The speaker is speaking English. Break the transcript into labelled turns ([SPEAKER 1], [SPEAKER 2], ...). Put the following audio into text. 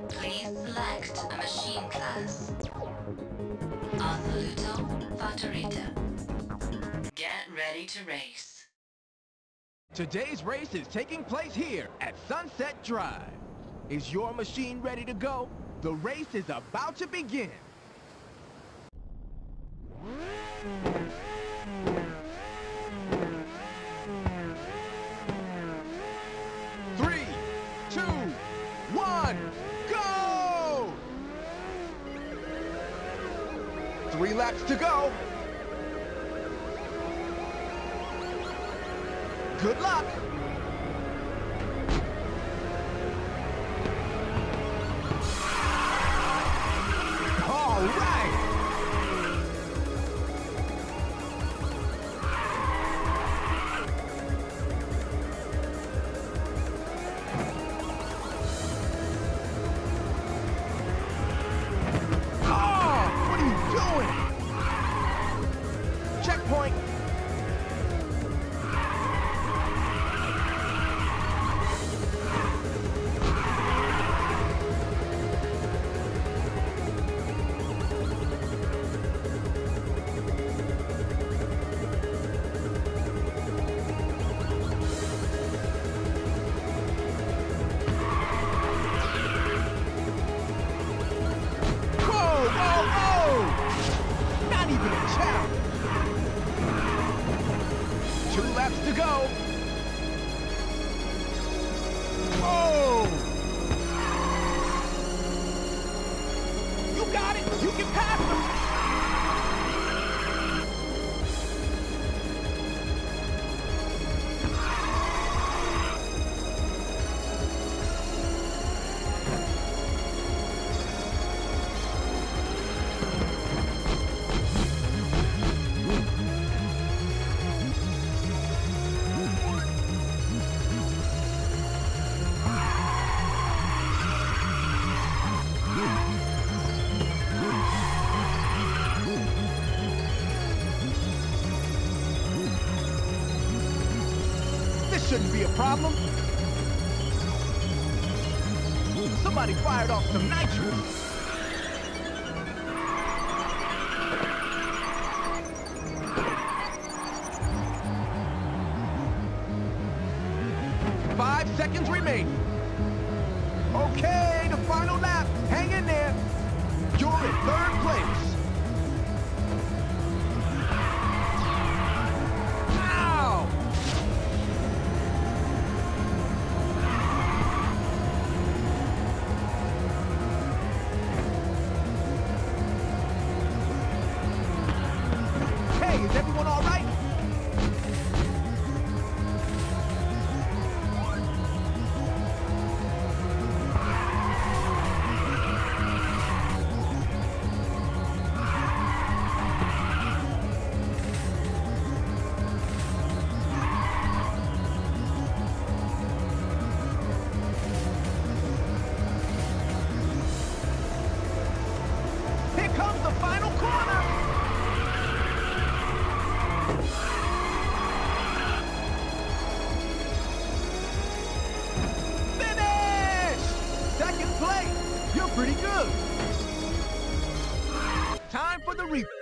[SPEAKER 1] Please select a machine class. Anvoluto Favorito. Get ready to race.
[SPEAKER 2] Today's race is taking place here at Sunset Drive. Is your machine ready to go? The race is about to begin. Three, two, one, go! 3 laps to go. Good luck. All right. Oh, what are you doing? Checkpoint. Not even a challenge. 2 laps to go. Oh! You got it. You can pass him. This shouldn't be a problem. Somebody fired off some nitrous. Five seconds remaining. Okay, the final lap. Hang in there. You're in 3rd place. Ow! Hey, is everyone all right? Here comes the final corner. Finish! 2nd place. You're pretty good. Time for the replay.